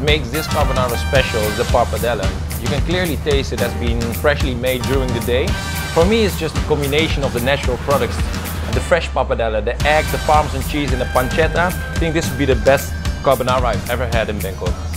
makes this carbonara special is the pappardelle. You can clearly taste it has been freshly made during the day. For me, it's just a combination of the natural products, the fresh pappardelle, the egg, the parmesan cheese and the pancetta. I think this would be the best carbonara I've ever had in Bangkok.